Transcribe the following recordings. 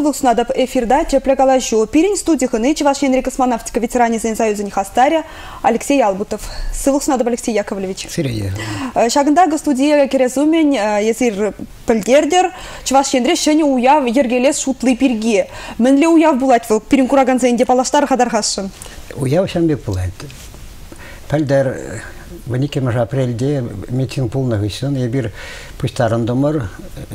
сылук снадоб эфирда теплегалашу. Пирин студиханы Чувашья космонавтика ветеране Союза Хастаря Алексей Албутов. Сылук снадоб Алексей Яковлевич. Шагындага студия керезумен езир пельдердер Чувашья шене уяв ергелес шутлы пирге. Менле уяв булать выл пирин кураган зенде палаштар хадархашын. Уяв шамбек булать. Пельдер в 12 апрельде митинг полный высен. Я бир пустаран домар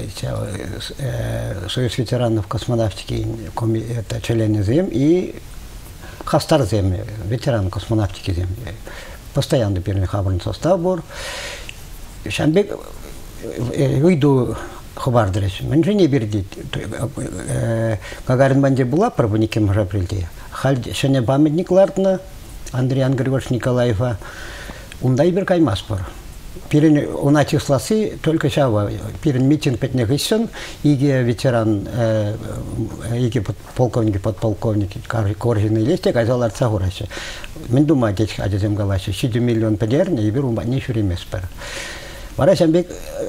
Союз ветеранов космонавтики это члены зем и Хастар зем ветеран космонавтики зем. Постоянно первый хабарный состав был. Шамбек выйду хабардрес. Мен же не берди. Гагарин банде была про 12 апрельде. Халь шене памятник лартна Андриан Григорьевич Николаева. Ундай бир каймас бар. Пирин уна числасы только шава. Пирин митинг пятне гысын, иге ветеран, иге полковник, подполковник, коржины листик, азалар цагурасы. Мен думаю, деч адезем галасы, 7 миллион подерни, и беру не шуримес бар. Варасамбек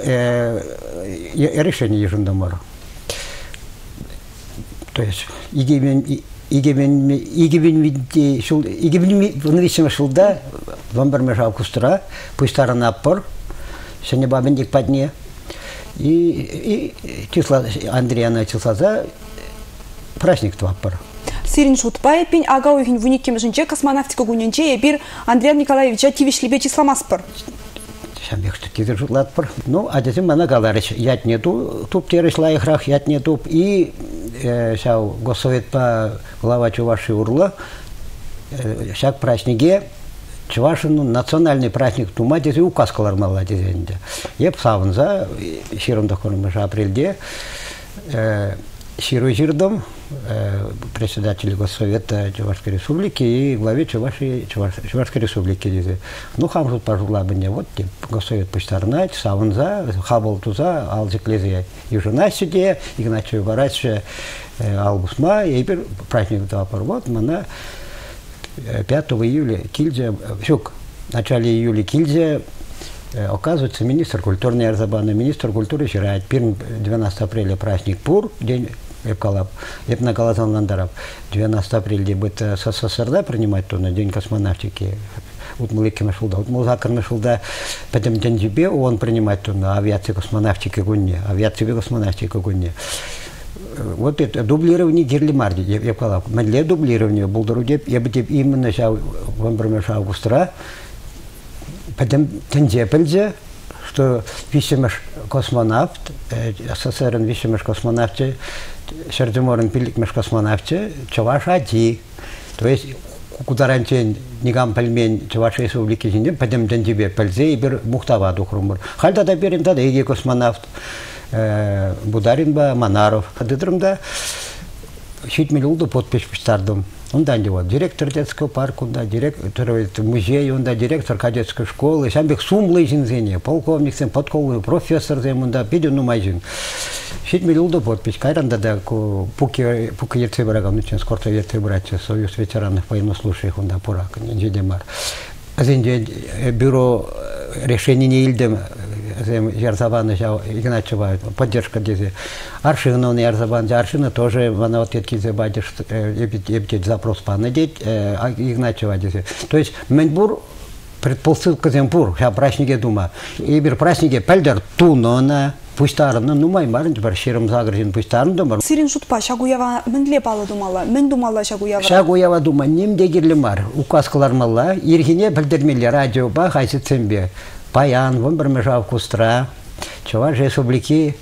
решение ежендомор. То есть игебен вынвисим шулда вамбар межав кустра пустаран аппор сене бабендик падне и числа Андриана числа за праздник тваппор. Сирин шутпай пень ага уйхин вуникем женче космонавтика гуненче бир Андриан Николаевича тивишлибе числамаспор. Шамбек что кидер жутлатпор. Ну, а затем она говорит, ят нету, туп тересла ихрах, ят нету и шау госсовет по глава Чуваши урла, шаг празднике Чувашину национальный праздник тума, здесь указ калармала дизенде. Еп савнза, широм дохором апрельде, Ширу Жирдом, председатель Госсовета Чувашской Республики и главе Чувашской Республики. Ну, хамжут пожила бы не вот, Госсовет Пустарнать, Савнза, Хабал Туза, Алзиклезия и жена сидя, Игнатий Барача, Албусма, и теперь праздник Тавапар. Вот, она 5 июля Кильзе, в начале июля Кильзе, оказывается, министр культуры Арзабана, министр культуры Ширайт, 12 апреля праздник Пур, день Эпкалап, Эпнагалазан Ландаров, 12 апреля будет СССР принимать то на день космонавтики. Вот Мулыки Машулда, вот Мулзакар Машулда, потом день тебе он принимать то на авиации космонавтики гунне, авиации космонавтики гунне. Вот это дублирование Герлимарди, Эпкалап, медле дублирование, Булдорудеп, я бы именно сейчас в Амбрамеша Августра, потом Тензепельзе, что висимаш космонавт, СССР висимаш космонавте, Сердеморен пиликмаш космонавте, Чавашади. То есть, куда раньше нигам пельмень Чавашей Республики Зиндем, потом Тензебе Пельзе и бир Мухтава духрумбур. Хальта да берем тогда иги космонавт, Бударинба, Манаров. Хадыдрымда, щит милулду подпись стардом. Он да, директор детского парка, да, директор музея, он да, директор кадетской школы, самбек сумлый зинзене, полковник, подковый профессор, он да, пидюну майзин. Щит милулду подпись, кайранда да, пуки ерцебрагам, ну, скорто ерцебрача, Союз ветеранов военнослужащих, он да, пурак, не демар. Азинде бюро решений не ильдем, Ярзабана Игнатьева, поддержка здесь. Аршина, Ярзабана, Аршина тоже, она вот эти забадишь, запрос понадеть, Игнатьева здесь. То есть, Менбур, предположил Земпур, я праздники дума. И бир праздники пельдер тунона, пустарно, ну май марин, барширом загрузин пустарно дома. Сирин шутпа, шагуява, менле пала думала, мен думала шагуява. Шагуява дума, ним дегирлемар, указ калармалла, иргине пельдермели радио ба, хайсит цембе. Паян, вон бормежав кустра, Чувашьей Республики,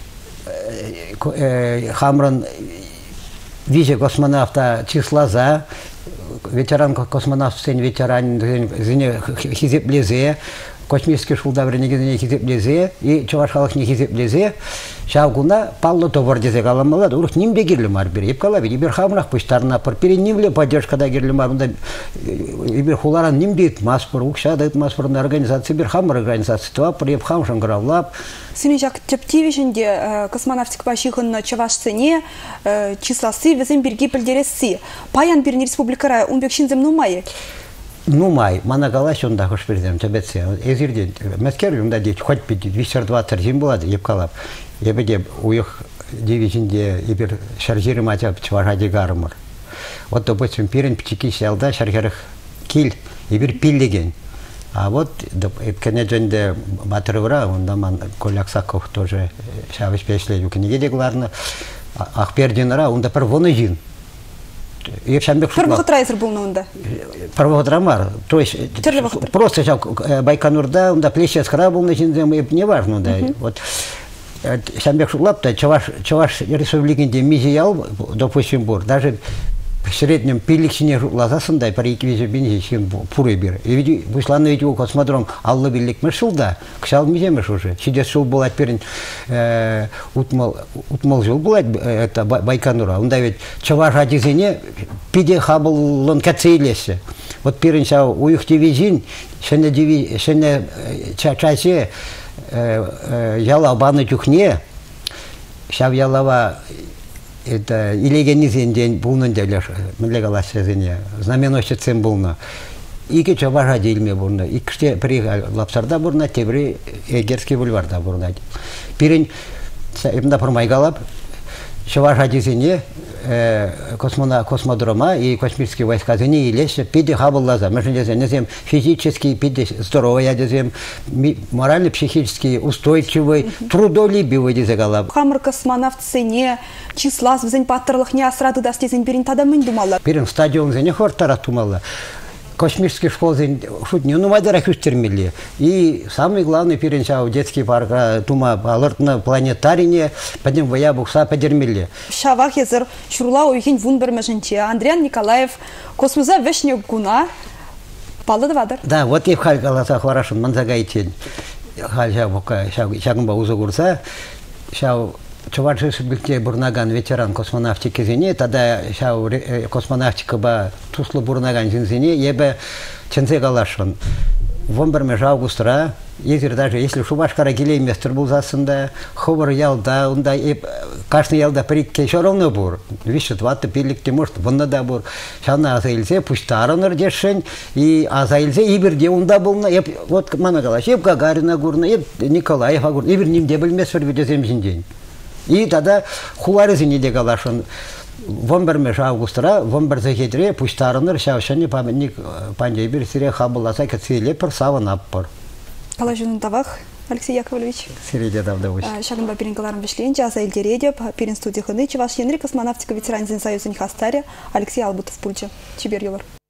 Хамран, вице-космонавта Числаза, ветеран космонавт, ветеран, Хизеплезе, космический шулдавр не Хизеплезе, и Чувашхалах не Хизеплезе, Шаугуна, Палло Товардезе Галамала, дурух ним бегирли марбери, и Пкалави, и Берхамрах пустарна, перед ним ли поддержка да гирли марбунда, и Берхуларан ним бит маспор, укша дает маспор на организации Берхамр организации, то приебхам шангравлап. Синежак тептивишенде космонавтик пащихан на Чавашцене, числасы везем берги пельдереси. Паян бирни республикара, умбекшинзем нумае. Нумай, манагалаш он да хош передем, тебе эзирден, мескер он да деть, хоть 220 зим была, ебкалап. Я бы уех дивизионде ибер шаржиры матчап чважади гармар. Вот, допустим, пирен птики селда шаржарых киль ибер пиллеген. А вот, конечно, батырывра, он даман Коляксаков тоже шавыш пешлею книги дегларны. Ахпердинара, он да первонодин. Первый трейсер был на унда. Первый драмар, то есть просто Байконурда, он да плечи схрабил на чинзем, не важно, да. Вот Шамбек Шуклап-то Чаваш республикинде мизиял, допустим, бор, даже в среднем пиликсине лазасында парики везе бензин пуры бир. И ведь вышланы ведь у космодром Алла Белик мешулда, кшал миземеш уже. Сидя шул был отперен утмал жил был это Байконура. Он да ведь Чаваш адизине пиде хабл лон кацейлесе. Вот перен шау уюх дивизин, шене часе яла баны тюхне, шав ялава это илегенизен день булнын делеш, млегалас сезене, знаменосецем булна. Ике чаважа дельме бурна, икште при лапсарда бурна, тебри Эгерский бульварда бурна. Пирень, имда промайгалап, чаважа дизене, космодрома и космические войска зене и лесе, пиде хабаллаза, между физически, пиде здоровая дезем, морально-психически устойчивый, трудолюбивый дезегалап. Хамыр космонавт сене, числа в зень паттерлых не асрады дастезен пирень тада мэнь думала. Пирень стадион зене хортара тумала. Космический школ шутни, ну мадерах устермели. И самый главный перенчал детский парк тума алыртны планетарине, подним воя букса подермели. Шавах езер шурла уйхин вунбермешенче. Андриан Николаев космоза вешне гуна палды вадыр. Да, вот и в халькаласа хварашын манзагайтен. Хальша бука шагымба узы курса, шау Чуваши Республике Бурнаган ветеран космонавтики зене, тогда космонавтика ба туслы Бурнаган зене, ебе ченце галашын. Вомберме жаугустра, езер даже если Шубашкара гилей местер был засында, ховар ялда, унда каждый ялда прикке еще ровно бур. Вище 20 пиликте может, вон да бур. Шана азаильзе пуштараныр дешень, и азаильзе иберде унда был на, вот мана галаш, еб Гагарина гурна, еб Николаев агурна, ибер ним был местер ведезем день. И тогда хуларызыне де галашын вомберме августра, вомберзе хедре, пуштарыныр, шавшаны памятник пандейбір сире хабыласа кетсейле пір савын аппыр. Калажының тавах, Алексей Яковлевич. Сиреде давдавыш. Шагынба перенгаларым бешленче, аза эльдереде, перен студии хыны, Чуваш Енрик, космонавтика ветеран Союза Нихастаря, Алексей Албутов пульче. Чибер юлар.